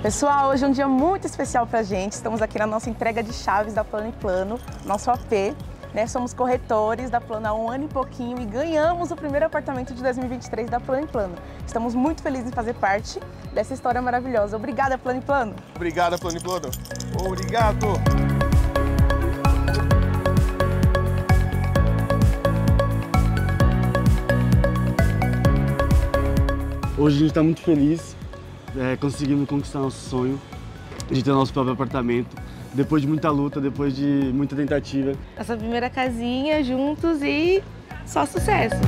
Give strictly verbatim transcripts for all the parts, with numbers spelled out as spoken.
Pessoal, hoje é um dia muito especial pra gente. Estamos aqui na nossa entrega de chaves da Plano e Plano, nosso A P. Né? Somos corretores da Plano há um ano e pouquinho e ganhamos o primeiro apartamento de dois mil e vinte e três da Plano e Plano. Estamos muito felizes em fazer parte dessa história maravilhosa. Obrigada, Plano e Plano. Obrigada, Plano e Plano. Obrigado. Hoje a gente está muito feliz, é, conseguimos conquistar nosso sonho de ter nosso próprio apartamento, depois de muita luta, depois de muita tentativa. Essa primeira casinha juntos e só sucesso!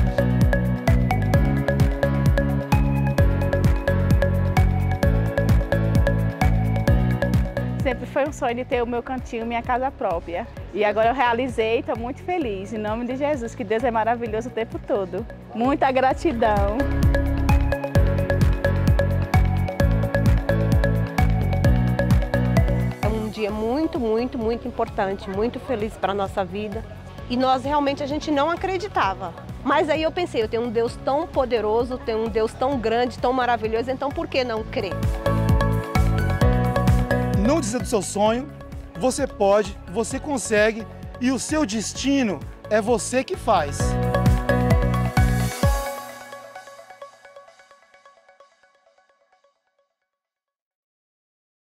Sempre foi um sonho de ter o meu cantinho, minha casa própria. E agora eu realizei, estou muito feliz. Em nome de Jesus, que Deus é maravilhoso o tempo todo. Muita gratidão! Dia muito, muito, muito importante, muito feliz para a nossa vida. E nós realmente a gente não acreditava. Mas aí eu pensei, eu tenho um Deus tão poderoso, tenho um Deus tão grande, tão maravilhoso, então por que não crer? Não desista do seu sonho, você pode, você consegue e o seu destino é você que faz.